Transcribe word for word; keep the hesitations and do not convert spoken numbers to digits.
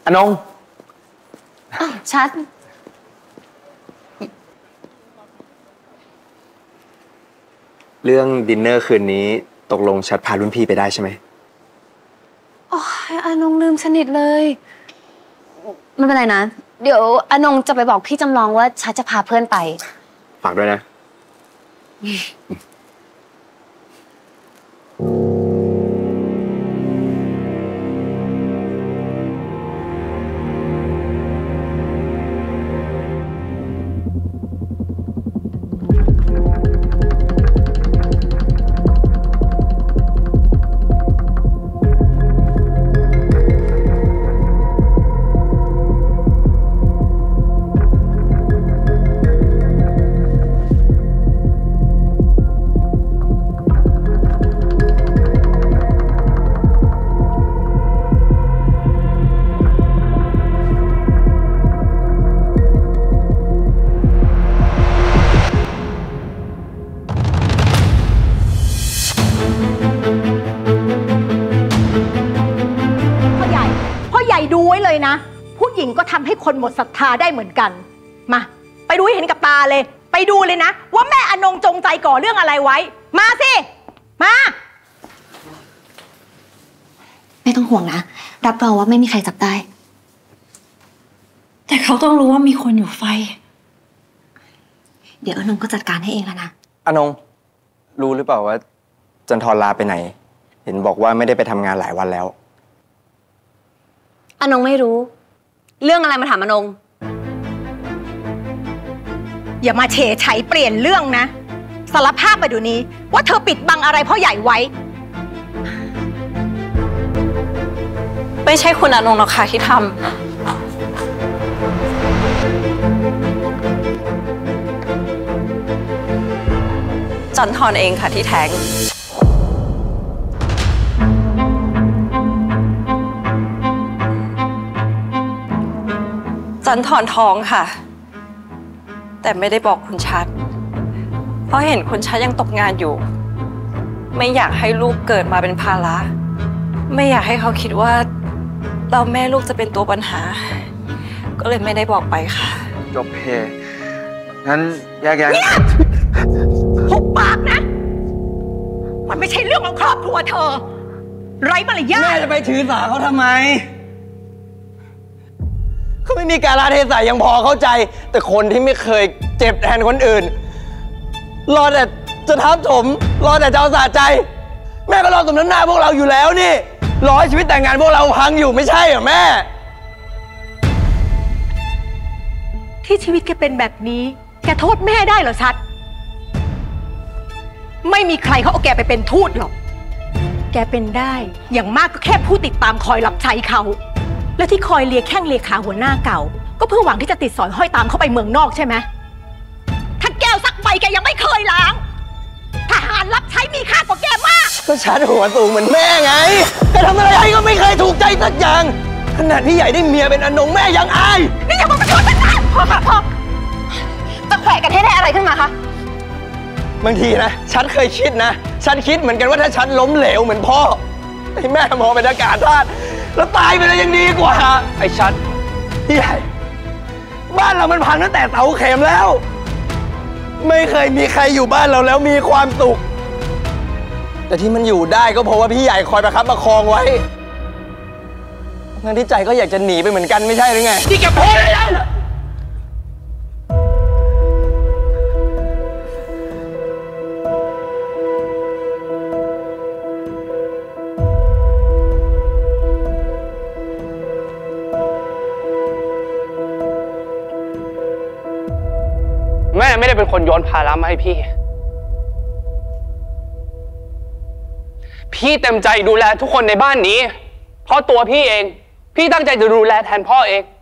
อนงชัดเรื่องดินเนอร์คืนนี้ตกลงชัดพารุ่นพี่ไปได้ใช่ไหมโอ้ยอนงลืมสนิทเลยไม่เป็นไรนะเดี๋ยวอนงจะไปบอกพี่จำลองว่าชัดจะพาเพื่อนไปฝากด้วยนะดูไว้เลยนะผู้หญิงก็ทำให้คนหมดศรัทธาได้เหมือนกันมาไปดูให้เห็นกับตาเลยไปดูเลยนะว่าแม่อนงจงใจก่อเรื่องอะไรไว้มาสิมาไม่ต้องห่วงนะรับรองว่าไม่มีใครจับได้แต่เขาต้องรู้ว่ามีคนอยู่ไฟเดี๋ยวอนงก็จัดการให้เองแล้วนะอนงรู้หรือเปล่าว่าจันทร์ลาไปไหนเห็นบอกว่าไม่ได้ไปทำงานหลายวันแล้วอนงไม่รู้เรื่องอะไรมาถามอนงอย่ามาเฉยไฉเปลี่ยนเรื่องนะสารภาพมาดูนี้ว่าเธอปิดบังอะไรพ่อใหญ่ไว้ไม่ใช่คุณอนงหรอกค่ะที่ทำจันทร์เองค่ะที่แท้งจันทร์ท้องค่ะแต่ไม่ได้บอกคุณชัดเพราะเห็นคุณชัดยังตกงานอยู่ไม่อยากให้ลูกเกิดมาเป็นภาระไม่อยากให้เขาคิดว่าเราแม่ลูกจะเป็นตัวปัญหาก็เลยไม่ได้บอกไปค่ะจบเพงั้นแยกย้ายหุบปากนะมันไม่ใช่เรื่องของครอบครัวเธอไร้มารยาทแม่จะไปถือสาเขาทำไมเขาไม่มีกาลเทศะยังพอเข้าใจแต่คนที่ไม่เคยเจ็บแทนคนอื่นรอแต่จะทับถมรอแต่จะเอาสะใจแม่ก็รอสมน้ำหน้าพวกเราอยู่แล้วนี่รอให้ชีวิตแต่งงานพวกเราพังอยู่ไม่ใช่เหรอแม่ที่ชีวิตแกเป็นแบบนี้แกโทษแม่ได้เหรอชัดไม่มีใครเขาเอาแกไปเป็นทูตหรอกแกเป็นได้อย่างมากก็แค่ผู้ติดตามคอยรับใช้เขาและที่คอยเลียแข้งเลียขาหัวหน้าเก่าก็เพื่อหวังที่จะติดสอยห้อยตามเข้าไปเมืองนอกใช่ไหมถ้าแก้วสักใบแกยังไม่เคยล้างทหารรับใช้มีค่ากว่าแกมากก็ฉันหัวสูงเหมือนแม่ไงแต่ทำอะไรให้ก็ไม่เคยถูกใจสักอย่างขนาดพี่ใหญ่ได้เมียเป็นอนงแม่ยังอายนี่อย่ามาประชดฉันนะพ่อค่ะพ่อจะแขวะกันให้ได้อะไรขึ้นมาคะบางทีนะฉันเคยคิดนะฉันคิดเหมือนกันว่าถ้าฉันล้มเหลวเหมือนพ่อไอ้แม่มองเป็นอากาศธาตุแล้วตายไปเลยยังดีกว่าไอ้ชัดพี่ใหญ่บ้านเรามันพังตั้งแต่เสาเข็มแล้วไม่เคยมีใครอยู่บ้านเราแล้วมีความสุขแต่ที่มันอยู่ได้ก็เพราะว่าพี่ใหญ่คอยประคับประคองไว้งั้นที่ใจก็อยากจะหนีไปเหมือนกันไม่ใช่หรือไงที่แกพูดอะไรเหรอแม่ไม่ได้เป็นคนโยนภาระมาให้พี่พี่เต็มใจดูแลทุกคนในบ้านนี้เพราะตัวพี่เองพี่ตั้งใจจะดูแลแทนพ่อเอง